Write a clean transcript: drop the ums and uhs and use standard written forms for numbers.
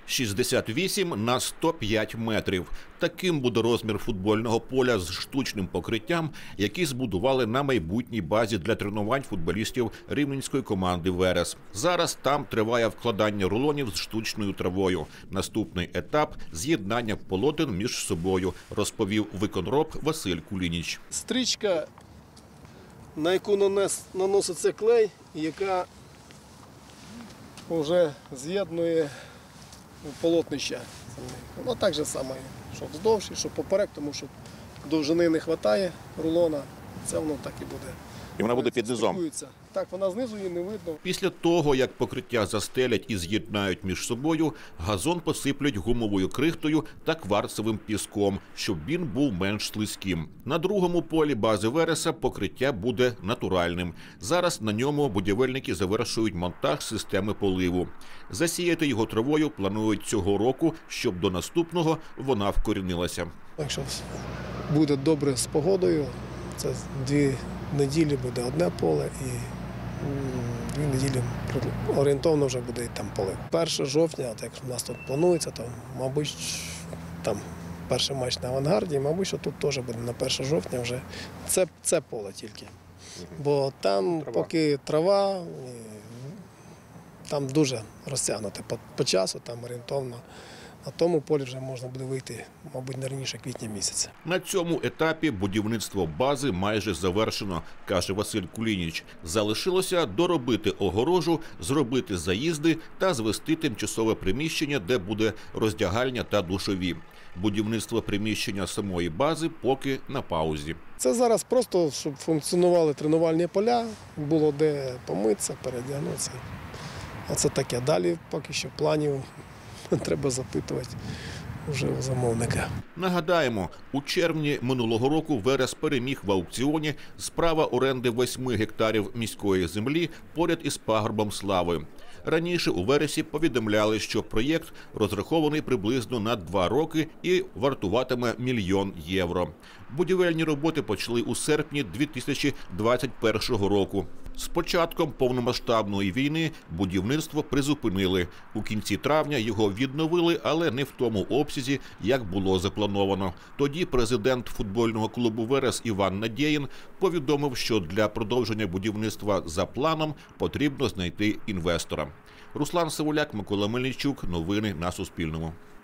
68 на 105 метрів. Таким буде розмір футбольного поля з штучним покриттям, який збудували на майбутній базі для тренувань футболістів рівненської команди «Верес». Зараз там триває вкладання рулонів з штучною травою. Наступний етап – з'єднання полотен між собою, розповів виконроб Василь Кулініч. Стрічка, на яку наноситься клей, яка вже з'єднує полотнища. Воно так же саме, що вздовж, що поперек, тому що довжини не вистачає рулона, це воно так і буде. І вона буде під низом? Так, вона знизу її не видно. Після того, як покриття застелять і з'єднають між собою, газон посиплять гумовою крихтою та кварцевим піском, щоб він був менш слизьким. На другому полі бази «Вереса» покриття буде натуральним. Зараз на ньому будівельники завершують монтаж системи поливу. Засіяти його травою планують цього року, щоб до наступного вона вкорінилася. Якщо буде добре з погодою, це 2 неділі буде одне поле і 2 неділі орієнтовно вже буде і там полив. 1 жовтня, як у нас тут планується, то, мабуть, там перший матч на «Авангарді», і, мабуть, що тут теж буде на 1 жовтня вже. Це поле тільки. Бо там поки трава, там дуже розтягнуте по часу, там орієнтовно. На тому полі вже можна буде вийти, мабуть, не раніше квітня місяця. На цьому етапі будівництво бази майже завершено, каже Василь Кулініч. Залишилося доробити огорожу, зробити заїзди та звести тимчасове приміщення, де буде роздягальня та душові. Будівництво приміщення самої бази поки на паузі. Це зараз просто, щоб функціонували тренувальні поля, було де помитися, передягнутися. Оце таке. Далі поки що планів треба запитувати вже у замовника. Нагадаємо, у червні минулого року «Верес» переміг в аукціоні з права оренди 8 гектарів міської землі поряд із пагорбом Слави. Раніше у «Вересі» повідомляли, що проєкт розрахований приблизно на 2 роки і вартуватиме 1 мільйон євро. Будівельні роботи почали у серпні 2021 року. З початком повномасштабної війни будівництво призупинили. У кінці травня його відновили, але не в тому обсязі, як було заплановано. Тоді президент футбольного клубу «Верес» Іван Надєїн повідомив, що для продовження будівництва за планом потрібно знайти інвестора. Руслан Савуляк, Микола Мельничук. Новини на Суспільному.